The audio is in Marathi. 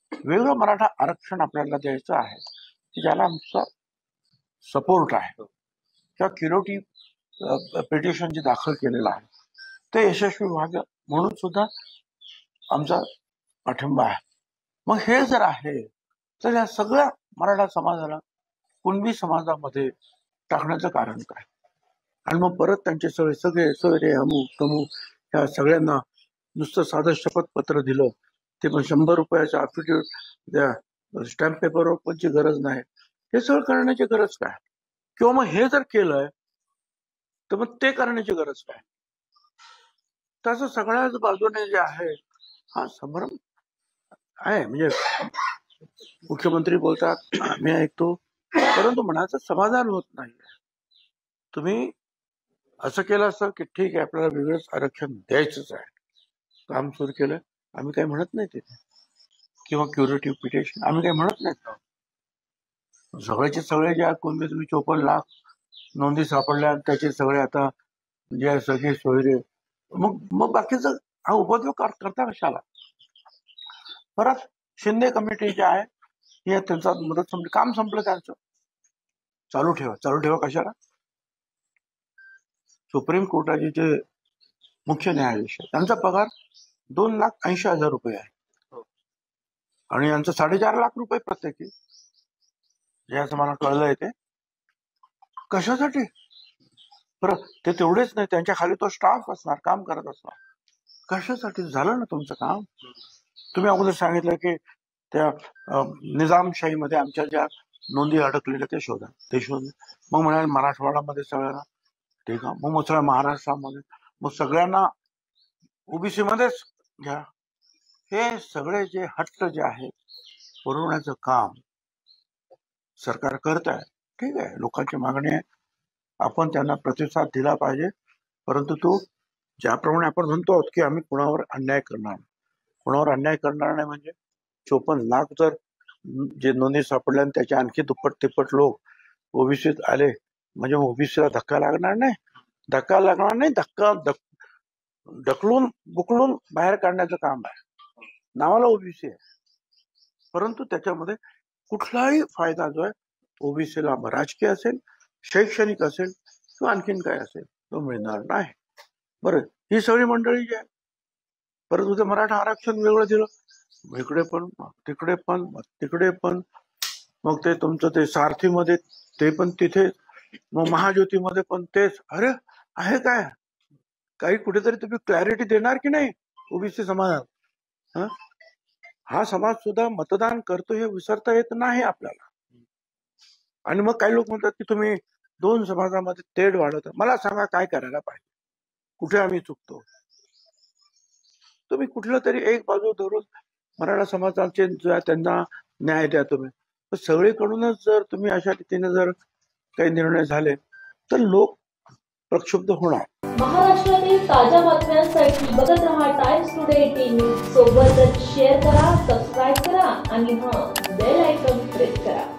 वेगळं मराठा आरक्षण आपल्याला द्यायचं आहे की ज्याला आमचा सपोर्ट आहे किंवा क्युरेटिव्ह पिटिशन जे दाखल केलेलं आहे ते यशस्वी व्हावं म्हणून सुद्धा आमचा पाठिंबा आहे. मग हे जर आहे तर या सगळ्या मराठा समाजाला कुणबी समाजामध्ये टाकण्याचं कारण काय? आणि मग परत त्यांचे सगळे सोयरे अमुक तमुक ह्या सगळ्यांना नुसतं साधं शपथपत्र दिलं ते पण 100 रुपयाचं अफिडेव्हिट स्टॅम्प पेपरवर पण गरज नाही. हे सगळं करण्याची गरज काय? किंवा मग हे जर केलंय तर मग ते करण्याची गरज काय? तसं सगळ्याच बाजूने जे आहे हा संभ्रम आहे. म्हणजे मुख्यमंत्री बोलतात मी ऐकतो परंतु मनाचं समाधान होत नाही. तुम्ही असं केलं असतं की ठीक आहे आपल्याला वेगळंच आरक्षण द्यायचंच आहे, काम सुरू केलं, आम्ही काही म्हणत नाही तिथे, किंवा क्युरेटिव्ह पिटिशन आम्ही काही म्हणत नाही. सगळ्याचे सगळे जे कोणते तुम्ही 54 लाख नोंदी सापडल्या त्याचे सगळे आता जे सगळे सोयरे मग बाकीचं हा उपद्रव करता कशाला? परत शिंदे कमिटी जे आहे हे त्यांचा मुदत संपली, काम संपलं त्यांचं, चालू ठेवा कशाला? सुप्रीम कोर्टाचे जे मुख्य न्यायाधीश त्यांचा पगार 2,80,000 रुपये आहे आणि यांचं 4.5 लाख रुपये प्रत्येकी, जे असं मला कळलंय. ते कशासाठी? बरं ते तेवढेच नाही, त्यांच्या खाली तो स्टाफ असणार, काम करत असणार. कशासाठी? झालं ना तुमचं काम. तुम्ही अगोदर सांगितलं की त्या निजामशाहीमध्ये आमच्या ज्या नोंदी अडकलेल्या ते शोधले. मग म्हणाले मराठवाड्यामध्ये सगळ्यांना, ठीक आहे, मग सगळ्या महाराष्ट्रामध्ये, मग सगळ्यांना ओबीसी मध्येच घ्या. हे सगळे जे हट्ट जे आहे पुरवण्याचं काम सरकार करत आहे. ठीक आहे, लोकांची मागणी आहे, आपण त्यांना प्रतिसाद दिला पाहिजे. परंतु तो ज्याप्रमाणे आपण म्हणतो की आम्ही कुणावर अन्याय करणार नाही म्हणजे 54 लाख जर जे नोंदी सापडल्या आणि त्याच्या आणखी दुप्पट तिप्पट लोक ओबीसीत आले म्हणजे ओबीसीला धक्का लागणार नाही. धक्का ढकलून बुकलून बाहेर काढण्याचं काम आहे. नावाला ओबीसी आहे परंतु त्याच्यामध्ये कुठलाही फायदा जो आहे ओबीसीला राजकीय असेल, शैक्षणिक असेल किंवा आणखीन काय असेल तो मिळणार नाही. बरं, ही सगळी मंडळी जी आहे परत तुझं मराठा आरक्षण वेगळं दिलं, इकडे पण तिकडे पण, मग ते तुमचं ते सारथीमध्ये ते पण तिथे, मग महाज्योतीमध्ये पण तेच. अरे आहे काय? काही कुठेतरी तुम्ही क्लॅरिटी देणार की नाही ओबीसी समाजात? हा समाज सुद्धा मतदान करतो हे विसरता येत नाही आपल्याला. आणि मग काही लोक म्हणतात की तुम्ही 2 समाजामध्ये तेढ वाढवता. मला सांगा काय करायला पाहिजे, कुठे आम्ही चुकतो? तुम्ही कुठलं तरी एक बाजू धरून मराठा समाजाचे त्यांना न्याय द्या. तुम्ही सगळीकडूनच जर तुम्ही अशा रीतीने जर काही निर्णय झाले तर लोक प्रक्षुब्ध होणार. महाराष्ट्रातील ताज्या बातम्यांसाठी बघत रहा टाइम्स टुडे 18 न्यूज. सोबतच शेअर करा, सबस्क्राईब करा आणि बेल आयकॉन प्रेस करा.